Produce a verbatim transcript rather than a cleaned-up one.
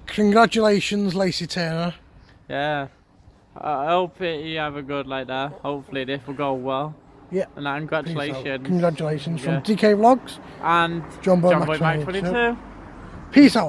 Congratulations, Lacey Turner. Yeah. I hope it, you have a good like that. Hopefully this will go well. Yeah. And that, congratulations. Congratulations yeah. from D K Vlogs and John Boy John Boy Max twenty-two. twenty-two. Peace out.